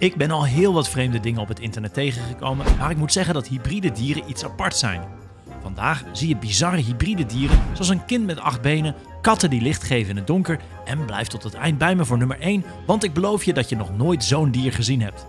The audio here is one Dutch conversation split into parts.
Ik ben al heel wat vreemde dingen op het internet tegengekomen, maar ik moet zeggen dat hybride dieren iets apart zijn. Vandaag zie je bizarre hybride dieren, zoals een kind met 8 benen, katten die licht geven in het donker en blijf tot het eind bij me voor nummer 1, want ik beloof je dat je nog nooit zo'n dier gezien hebt.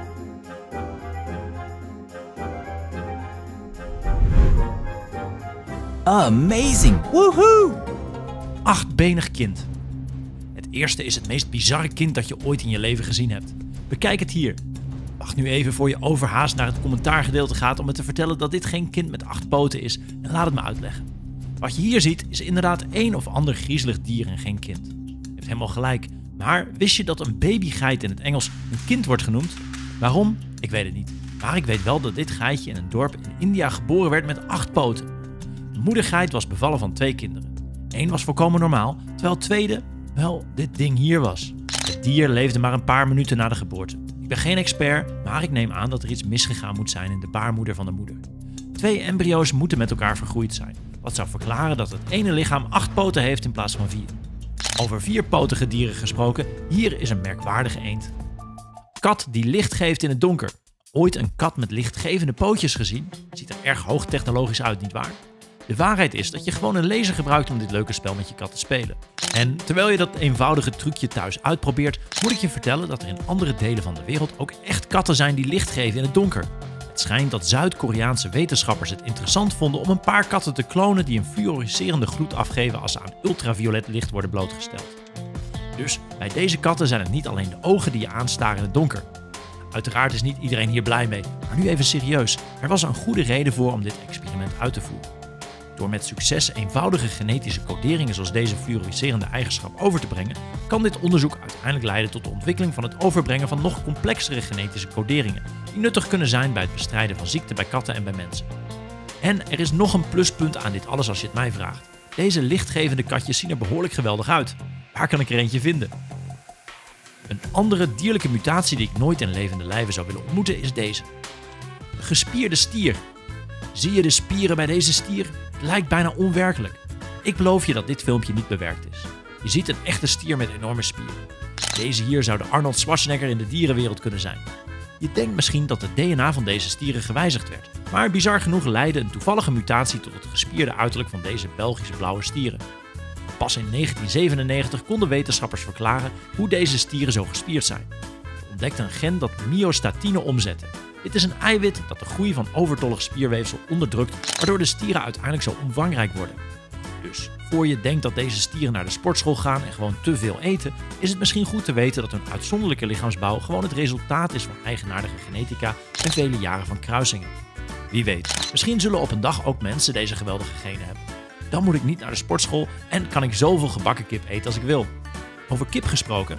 Amazing! Woohoo! 8-benig kind. Het eerste is het meest bizarre kind dat je ooit in je leven gezien hebt. Bekijk het hier. Wacht nu even voor je overhaast naar het commentaargedeelte gaat om me te vertellen dat dit geen kind met 8 poten is en laat het me uitleggen. Wat je hier ziet is inderdaad een of ander griezelig dier en geen kind. Je hebt helemaal gelijk, maar wist je dat een babygeit in het Engels een kind wordt genoemd? Waarom? Ik weet het niet. Maar ik weet wel dat dit geitje in een dorp in India geboren werd met 8 poten. De moedergeit was bevallen van 2 kinderen. Eén was volkomen normaal, terwijl het tweede, wel, dit ding hier was. Het dier leefde maar een paar minuten na de geboorte. Ik ben geen expert, maar ik neem aan dat er iets misgegaan moet zijn in de baarmoeder van de moeder. 2 embryo's moeten met elkaar vergroeid zijn, wat zou verklaren dat het ene lichaam 8 poten heeft in plaats van 4. Over 4-potige dieren gesproken, hier is een merkwaardige eend. Kat die licht geeft in het donker. Ooit een kat met lichtgevende pootjes gezien? Ziet er erg hoogtechnologisch uit, nietwaar? De waarheid is dat je gewoon een laser gebruikt om dit leuke spel met je kat te spelen. En terwijl je dat eenvoudige trucje thuis uitprobeert, moet ik je vertellen dat er in andere delen van de wereld ook echt katten zijn die licht geven in het donker. Het schijnt dat Zuid-Koreaanse wetenschappers het interessant vonden om een paar katten te klonen die een fluoriserende gloed afgeven als ze aan ultraviolet licht worden blootgesteld. Dus bij deze katten zijn het niet alleen de ogen die je aanstaren in het donker. Uiteraard is niet iedereen hier blij mee, maar nu even serieus. Er was een goede reden voor om dit experiment uit te voeren. Door met succes eenvoudige genetische coderingen zoals deze fluoriserende eigenschap over te brengen, kan dit onderzoek uiteindelijk leiden tot de ontwikkeling van het overbrengen van nog complexere genetische coderingen, die nuttig kunnen zijn bij het bestrijden van ziekten bij katten en bij mensen. En er is nog een pluspunt aan dit alles als je het mij vraagt. Deze lichtgevende katjes zien er behoorlijk geweldig uit. Waar kan ik er eentje vinden? Een andere dierlijke mutatie die ik nooit in levende lijve zou willen ontmoeten is deze. Een gespierde stier. Zie je de spieren bij deze stier? Het lijkt bijna onwerkelijk. Ik beloof je dat dit filmpje niet bewerkt is. Je ziet een echte stier met enorme spieren. Deze hier zou de Arnold Schwarzenegger in de dierenwereld kunnen zijn. Je denkt misschien dat het DNA van deze stieren gewijzigd werd, maar bizar genoeg leidde een toevallige mutatie tot het gespierde uiterlijk van deze Belgische blauwe stieren. Pas in 1997 konden wetenschappers verklaren hoe deze stieren zo gespierd zijn. Ze ontdekten een gen dat myostatine omzette. Dit is een eiwit dat de groei van overtollig spierweefsel onderdrukt, waardoor de stieren uiteindelijk zo omvangrijk worden. Dus voor je denkt dat deze stieren naar de sportschool gaan en gewoon te veel eten, is het misschien goed te weten dat hun uitzonderlijke lichaamsbouw gewoon het resultaat is van eigenaardige genetica en vele jaren van kruisingen. Wie weet, misschien zullen op een dag ook mensen deze geweldige genen hebben. Dan moet ik niet naar de sportschool en kan ik zoveel gebakken kip eten als ik wil. Over kip gesproken.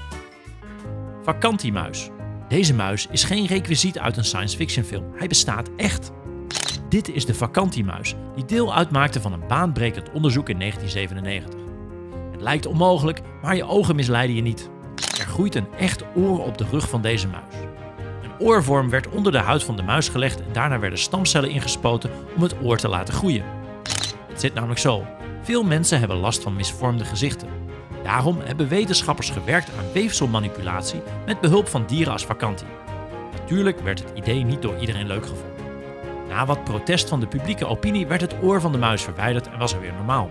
Vakantie-muis. Deze muis is geen requisiet uit een science fiction film. Hij bestaat echt. Dit is de vakantiemuis, die deel uitmaakte van een baanbrekend onderzoek in 1997. Het lijkt onmogelijk, maar je ogen misleiden je niet. Er groeit een echt oor op de rug van deze muis. Een oorvorm werd onder de huid van de muis gelegd en daarna werden stamcellen ingespoten om het oor te laten groeien. Het zit namelijk zo. Veel mensen hebben last van misvormde gezichten. Daarom hebben wetenschappers gewerkt aan weefselmanipulatie met behulp van dieren als vakantie. Natuurlijk werd het idee niet door iedereen leuk gevonden. Na wat protest van de publieke opinie werd het oor van de muis verwijderd en was er weer normaal.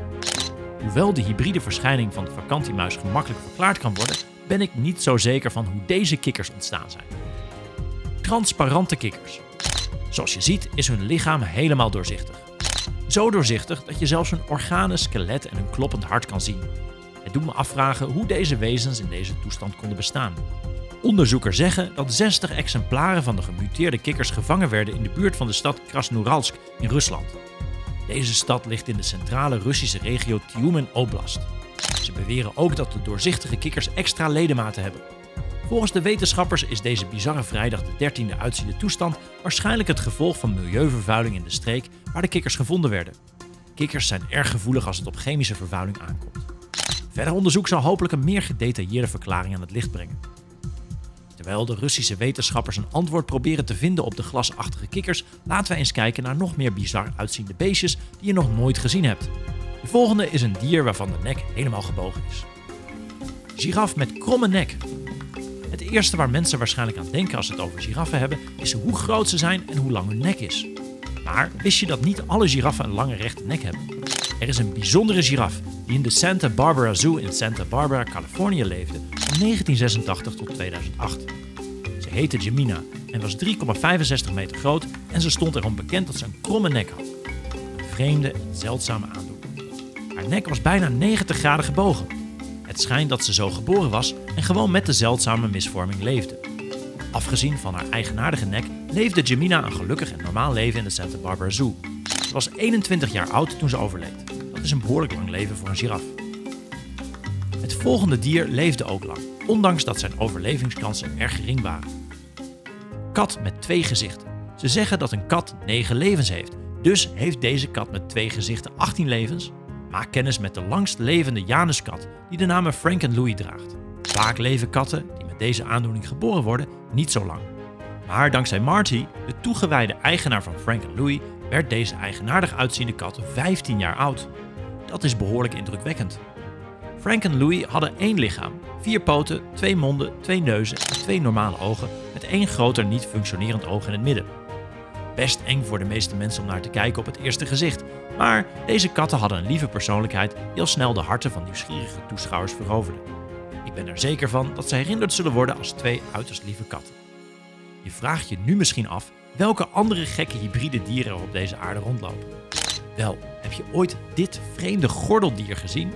Hoewel de hybride verschijning van de vakantiemuis gemakkelijk verklaard kan worden, ben ik niet zo zeker van hoe deze kikkers ontstaan zijn. Transparante kikkers. Zoals je ziet is hun lichaam helemaal doorzichtig. Zo doorzichtig dat je zelfs hun organen, skelet en hun kloppend hart kan zien. Het doet me afvragen hoe deze wezens in deze toestand konden bestaan. Onderzoekers zeggen dat 60 exemplaren van de gemuteerde kikkers gevangen werden in de buurt van de stad Krasnoyarsk in Rusland. Deze stad ligt in de centrale Russische regio Tyumen Oblast. Ze beweren ook dat de doorzichtige kikkers extra ledematen hebben. Volgens de wetenschappers is deze bizarre vrijdag de 13e uitziende toestand waarschijnlijk het gevolg van milieuvervuiling in de streek waar de kikkers gevonden werden. Kikkers zijn erg gevoelig als het op chemische vervuiling aankomt. Verder onderzoek zal hopelijk een meer gedetailleerde verklaring aan het licht brengen. Terwijl de Russische wetenschappers een antwoord proberen te vinden op de glasachtige kikkers, laten we eens kijken naar nog meer bizar uitziende beestjes die je nog nooit gezien hebt. De volgende is een dier waarvan de nek helemaal gebogen is. Giraf met kromme nek. Het eerste waar mensen waarschijnlijk aan denken als ze het over giraffen hebben, is hoe groot ze zijn en hoe lang hun nek is. Maar wist je dat niet alle giraffen een lange rechte nek hebben? Er is een bijzondere giraf die in de Santa Barbara Zoo in Santa Barbara, Californië leefde van 1986 tot 2008. Ze heette Jemina en was 3,65 meter groot en ze stond erom bekend dat ze een kromme nek had. Een vreemde en zeldzame aandoening. Haar nek was bijna 90 graden gebogen. Het schijnt dat ze zo geboren was en gewoon met de zeldzame misvorming leefde. Afgezien van haar eigenaardige nek leefde Jemina een gelukkig en normaal leven in de Santa Barbara Zoo. Ze was 21 jaar oud toen ze overleed. Dat is een behoorlijk lang leven voor een giraf. Het volgende dier leefde ook lang, ondanks dat zijn overlevingskansen erg gering waren. Kat met 2 gezichten. Ze zeggen dat een kat 9 levens heeft. Dus heeft deze kat met 2 gezichten 18 levens? Maak kennis met de langst levende Januskat die de naam Frank & Louis draagt. Vaak leven katten die met deze aandoening geboren worden niet zo lang. Maar dankzij Marty, de toegewijde eigenaar van Frank & Louis, werd deze eigenaardig uitziende kat 15 jaar oud. Dat is behoorlijk indrukwekkend. Frank & Louis hadden 1 lichaam, 4 poten, 2 monden, 2 neuzen en 2 normale ogen met 1 groter niet functionerend oog in het midden. Best eng voor de meeste mensen om naar te kijken op het eerste gezicht, maar deze katten hadden een lieve persoonlijkheid die al snel de harten van nieuwsgierige toeschouwers veroverde. Ik ben er zeker van dat ze herinnerd zullen worden als 2 uiterst lieve katten. Je vraagt je nu misschien af welke andere gekke hybride dieren er op deze aarde rondlopen. Wel, heb je ooit dit vreemde gordeldier gezien?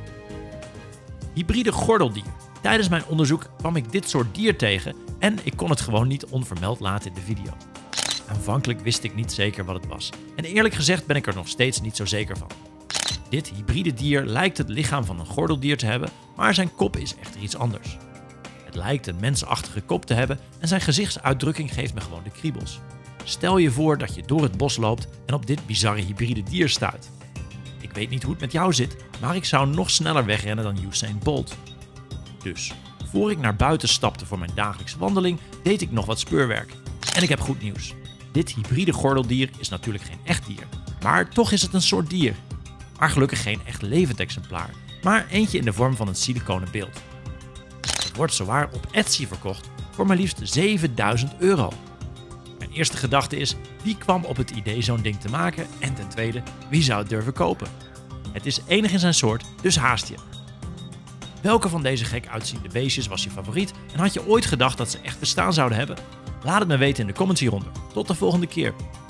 Hybride gordeldier. Tijdens mijn onderzoek kwam ik dit soort dier tegen en ik kon het gewoon niet onvermeld laten in de video. Aanvankelijk wist ik niet zeker wat het was en eerlijk gezegd ben ik er nog steeds niet zo zeker van. Dit hybride dier lijkt het lichaam van een gordeldier te hebben, maar zijn kop is echter iets anders. Het lijkt een mensachtige kop te hebben en zijn gezichtsuitdrukking geeft me gewoon de kriebels. Stel je voor dat je door het bos loopt en op dit bizarre hybride dier stuit. Ik weet niet hoe het met jou zit, maar ik zou nog sneller wegrennen dan Usain Bolt. Dus, voor ik naar buiten stapte voor mijn dagelijkse wandeling, deed ik nog wat speurwerk. En ik heb goed nieuws. Dit hybride gordeldier is natuurlijk geen echt dier, maar toch is het een soort dier. Maar gelukkig geen echt levend exemplaar, maar eentje in de vorm van een siliconen beeld. Het wordt zowaar op Etsy verkocht voor maar liefst €7.000. Mijn eerste gedachte is, wie kwam op het idee zo'n ding te maken? En ten tweede, wie zou het durven kopen? Het is enig in zijn soort, dus haast je. Welke van deze gek uitziende beestjes was je favoriet en had je ooit gedacht dat ze echt bestaan zouden hebben? Laat het me weten in de comments hieronder. Tot de volgende keer.